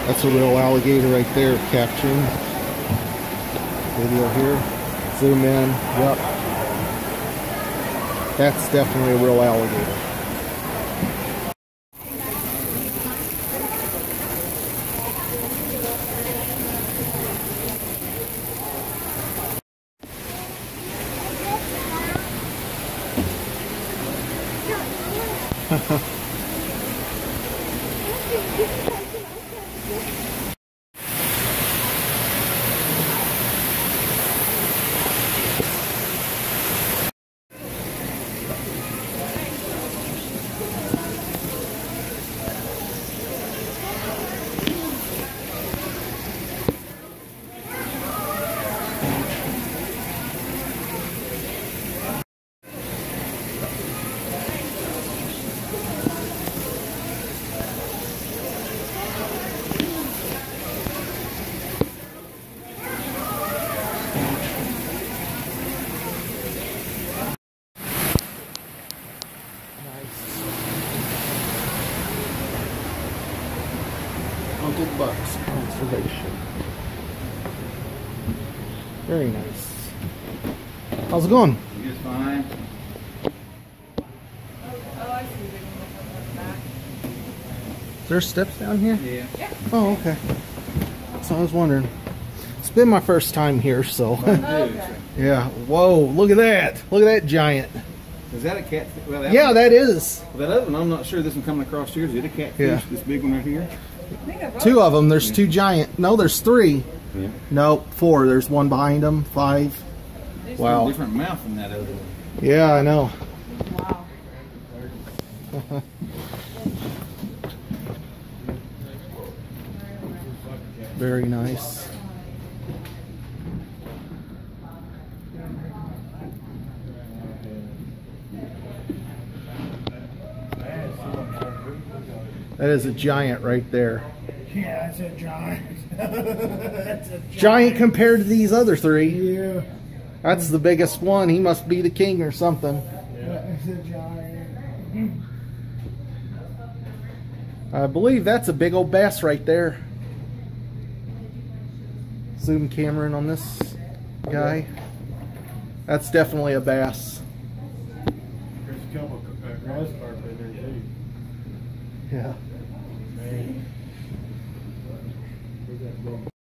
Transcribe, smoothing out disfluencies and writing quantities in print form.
That's a real alligator right there, capturing video here. Zoom in. Yep. That's definitely a real alligator. Hunted Bucks Conservation. Very nice. How's it going? Just fine. Is there steps down here? Yeah. Oh, okay. So I was wondering. It's been my first time here, so. Yeah. Whoa, look at that. Look at that giant. Is that a catfish? Well, Yeah, that is. Well, that other one, I'm not sure. This one coming across here. Is it a catfish? Yeah. This big one right here? Two of them. There's two giant. No, there's three. Yeah. No, four. There's one behind them. Five. Wow. Different mouth than that other one. Yeah, I know. Wow. Very nice. That is a giant right there. Yeah, that's a giant. That's a Giant compared to these other three. Yeah, That's the biggest one. He must be the king or something. that's a giant. I believe that's a big old bass right there. Zoom camera in on this guy. That's definitely a bass. There's a couple of grass carp in there too. Yeah. Man.